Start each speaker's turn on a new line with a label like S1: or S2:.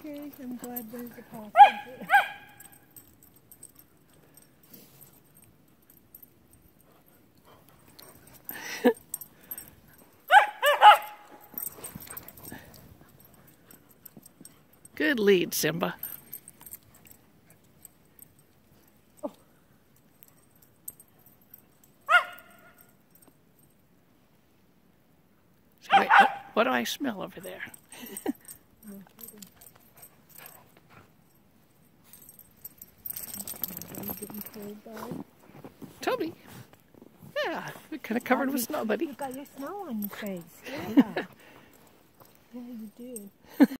S1: Okay, I'm glad there's a possum.
S2: Good lead, Simba.
S1: Oh.
S2: Wait, what do I smell over there? Toby. Yeah, we're kind of covered with snow, buddy.
S1: You got your snow on your face. Yeah. Yeah, you do.